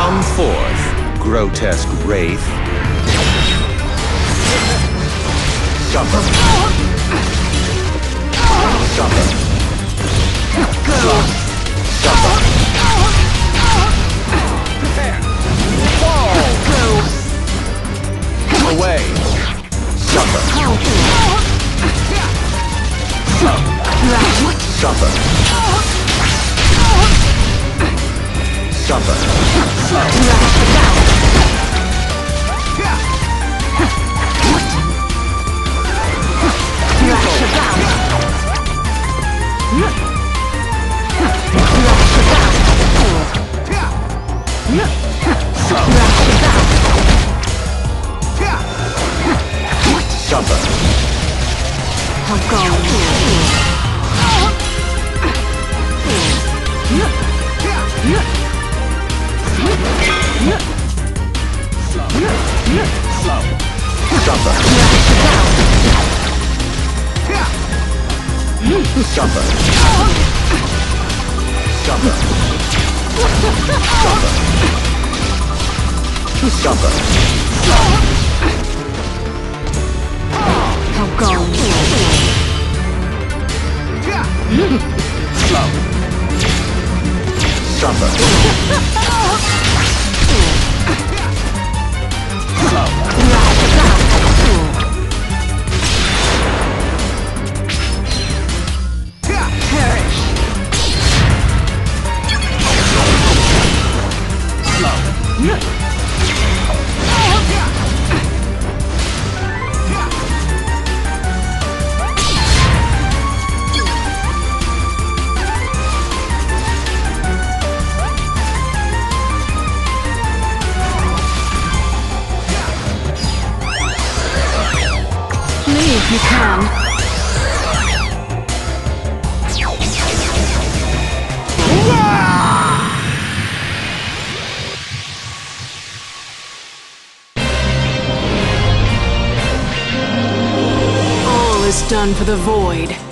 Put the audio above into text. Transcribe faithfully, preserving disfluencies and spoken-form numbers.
Come forth, grotesque wraith. Suffer. Suffer. Suffer. Suffer. Prepare. Whoa. Away. Suffer. Suffer. Suffer. Suffer. How go? Suffer. Suffer. Suffer. Suffer. How go? Slow. Suffer. Slow. Perish. Slow. Leave, you can. All is done for the void.